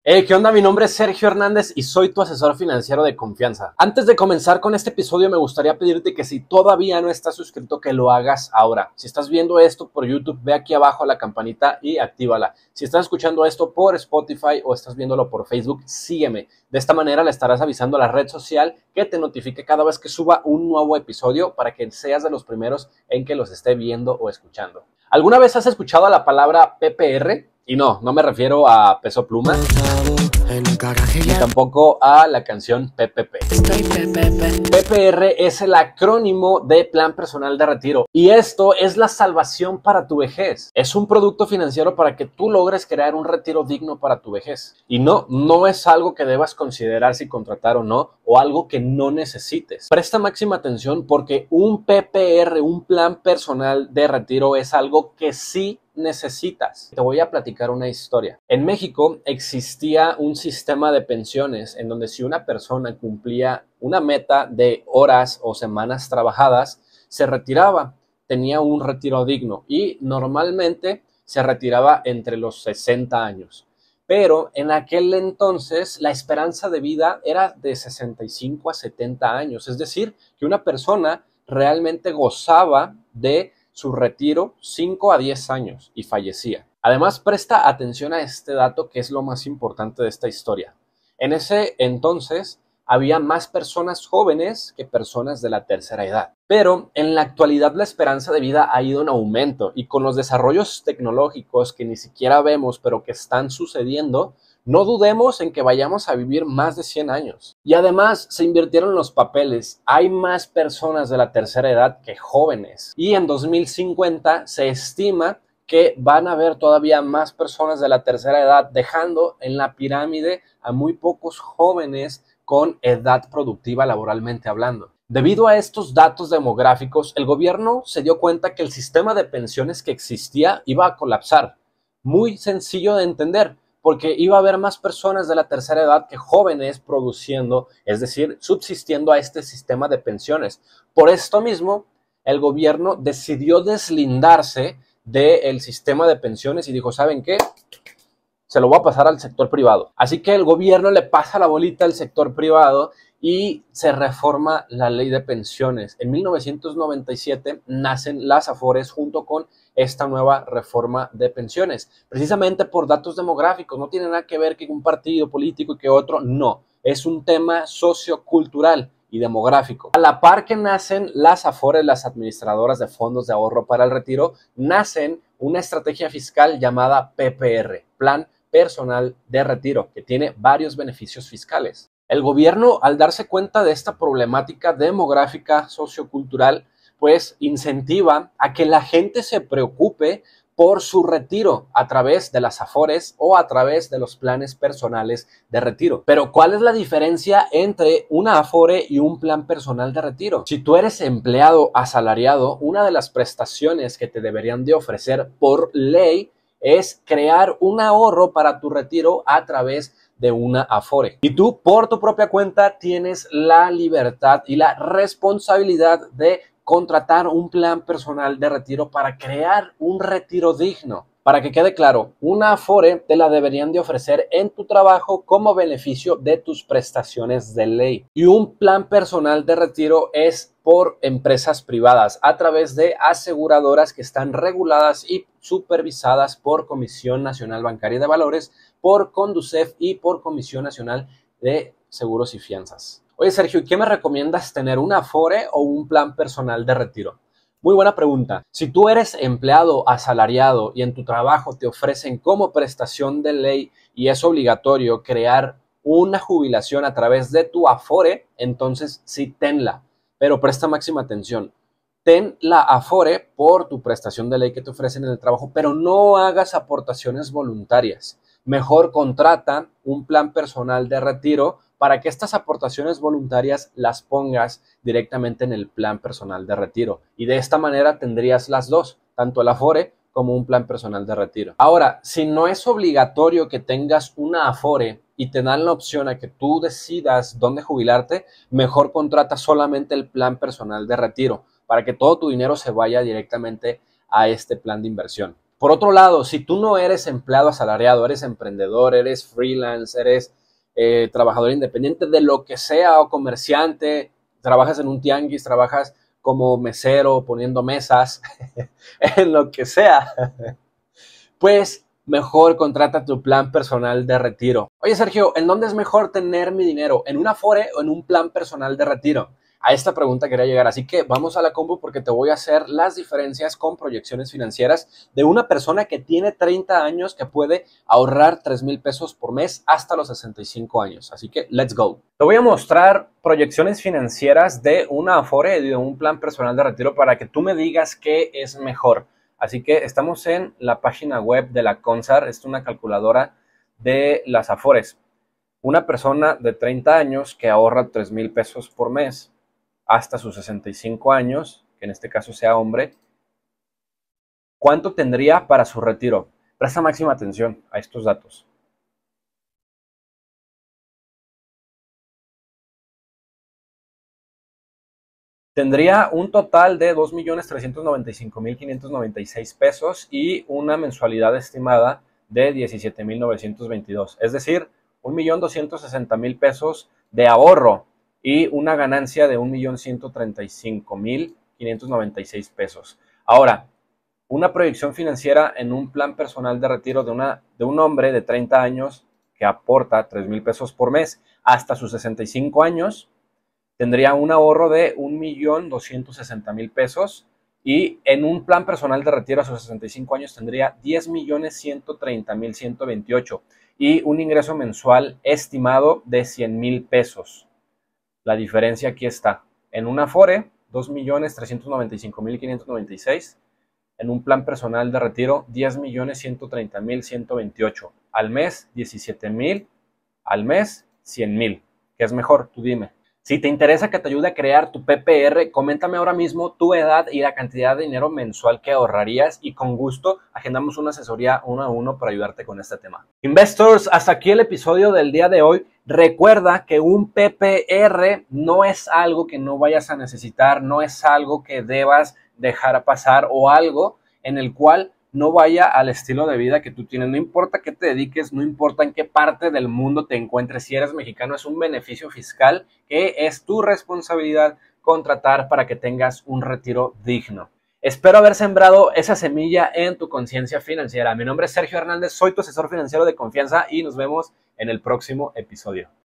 Hey, ¿qué onda? Mi nombre es Sergio Hernández y soy tu asesor financiero de confianza. Antes de comenzar con este episodio, me gustaría pedirte que si todavía no estás suscrito, que lo hagas ahora. Si estás viendo esto por YouTube, ve aquí abajo a la campanita y actívala. Si estás escuchando esto por Spotify o estás viéndolo por Facebook, sígueme. De esta manera le estarás avisando a la red social que te notifique cada vez que suba un nuevo episodio para que seas de los primeros en que los esté viendo o escuchando. ¿Alguna vez has escuchado la palabra PPR? Y no me refiero a Peso Pluma, ni tampoco a la canción PPP. PPR es el acrónimo de Plan Personal de Retiro y esto es la salvación para tu vejez. Es un producto financiero para que tú logres crear un retiro digno para tu vejez. Y no es algo que debas considerar si contratar o no, o algo que no necesites. Presta máxima atención porque un PPR, un Plan Personal de Retiro, es algo que sí necesitas. Te voy a platicar una historia. En México existía un sistema de pensiones en donde si una persona cumplía una meta de horas o semanas trabajadas, se retiraba, tenía un retiro digno y normalmente se retiraba entre los 60 años. Pero en aquel entonces la esperanza de vida era de 65 a 70 años, es decir, que una persona realmente gozaba de su retiro 5 a 10 años y fallecía. Además, presta atención a este dato que es lo más importante de esta historia. En ese entonces había más personas jóvenes que personas de la tercera edad. Pero en la actualidad la esperanza de vida ha ido en aumento y con los desarrollos tecnológicos que ni siquiera vemos pero que están sucediendo, no dudemos en que vayamos a vivir más de 100 años. Y además se invirtieron los papeles. Hay más personas de la tercera edad que jóvenes. Y en 2050 se estima que van a haber todavía más personas de la tercera edad, dejando en la pirámide a muy pocos jóvenes con edad productiva laboralmente hablando. Debido a estos datos demográficos, el gobierno se dio cuenta que el sistema de pensiones que existía iba a colapsar. Muy sencillo de entender, porque iba a haber más personas de la tercera edad que jóvenes produciendo, es decir, subsistiendo a este sistema de pensiones. Por esto mismo, el gobierno decidió deslindarse del sistema de pensiones y dijo, ¿saben qué? Se lo voy a pasar al sector privado. Así que el gobierno le pasa la bolita al sector privado y se reforma la ley de pensiones. En 1997 nacen las Afores junto con esta nueva reforma de pensiones, precisamente por datos demográficos. No tiene nada que ver que un partido político y que otro, no. Es un tema sociocultural y demográfico. A la par que nacen las Afores, las administradoras de fondos de ahorro para el retiro, nacen una estrategia fiscal llamada PPR, Plan Personal de Retiro, que tiene varios beneficios fiscales. El gobierno, al darse cuenta de esta problemática demográfica sociocultural, pues incentiva a que la gente se preocupe por su retiro a través de las Afores o a través de los planes personales de retiro. Pero ¿cuál es la diferencia entre una Afore y un plan personal de retiro? Si tú eres empleado asalariado, una de las prestaciones que te deberían de ofrecer por ley es crear un ahorro para tu retiro a través de una Afore. Y tú, por tu propia cuenta, tienes la libertad y la responsabilidad de contratar un plan personal de retiro para crear un retiro digno. Para que quede claro, una Afore te la deberían de ofrecer en tu trabajo como beneficio de tus prestaciones de ley. Y un plan personal de retiro es por empresas privadas a través de aseguradoras que están reguladas y supervisadas por Comisión Nacional Bancaria de Valores, por Conducef y por Comisión Nacional de Seguros y Fianzas. Oye, Sergio, ¿qué me recomiendas tener, una Afore o un plan personal de retiro? Muy buena pregunta. Si tú eres empleado asalariado y en tu trabajo te ofrecen como prestación de ley y es obligatorio crear una jubilación a través de tu Afore, entonces sí tenla. Pero presta máxima atención. Ten la Afore por tu prestación de ley que te ofrecen en el trabajo, pero no hagas aportaciones voluntarias. Mejor contrata un plan personal de retiro para que estas aportaciones voluntarias las pongas directamente en el plan personal de retiro. Y de esta manera tendrías las dos, tanto el Afore como un plan personal de retiro. Ahora, si no es obligatorio que tengas una Afore y te dan la opción a que tú decidas dónde jubilarte, mejor contrata solamente el plan personal de retiro para que todo tu dinero se vaya directamente a este plan de inversión. Por otro lado, si tú no eres empleado asalariado, eres emprendedor, eres freelance, eres trabajador independiente de lo que sea o comerciante, trabajas en un tianguis, trabajas como mesero, poniendo mesas, en lo que sea, pues mejor contrata tu plan personal de retiro. Oye, Sergio, ¿en dónde es mejor tener mi dinero? ¿En un Afore o en un plan personal de retiro? A esta pregunta quería llegar, así que vamos a la combo porque te voy a hacer las diferencias con proyecciones financieras de una persona que tiene 30 años que puede ahorrar 3,000 pesos por mes hasta los 65 años. Así que, let's go. Te voy a mostrar proyecciones financieras de una Afore y de un plan personal de retiro para que tú me digas qué es mejor. Así que estamos en la página web de la CONSAR, es una calculadora de las Afores. Una persona de 30 años que ahorra 3,000 pesos por mes hasta sus 65 años, que en este caso sea hombre, ¿cuánto tendría para su retiro? Presta máxima atención a estos datos. Tendría un total de 2,395,596 pesos y una mensualidad estimada de 17,922. Es decir, 1,260,000 pesos de ahorro y una ganancia de 1,135,596 pesos. Ahora, una proyección financiera en un plan personal de retiro de un hombre de 30 años que aporta 3,000 pesos por mes hasta sus 65 años, tendría un ahorro de 1,260,000 pesos y en un plan personal de retiro a sus 65 años tendría 10,130,128 y un ingreso mensual estimado de 100,000 pesos. La diferencia aquí está. En un Afore, 2,395,596. En un plan personal de retiro, 10,130,128. Al mes, 17,000. Al mes, 100,000. ¿Qué es mejor? Tú dime. Si te interesa que te ayude a crear tu PPR, coméntame ahora mismo tu edad y la cantidad de dinero mensual que ahorrarías y con gusto agendamos una asesoría 1-a-1 para ayudarte con este tema. Investors, hasta aquí el episodio del día de hoy. Recuerda que un PPR no es algo que no vayas a necesitar, no es algo que debas dejar pasar o algo en el cual no vaya al estilo de vida que tú tienes. No importa qué te dediques, no importa en qué parte del mundo te encuentres, si eres mexicano, es un beneficio fiscal que es tu responsabilidad contratar para que tengas un retiro digno. Espero haber sembrado esa semilla en tu conciencia financiera. Mi nombre es Sergio Hernández, soy tu asesor financiero de confianza y nos vemos en el próximo episodio.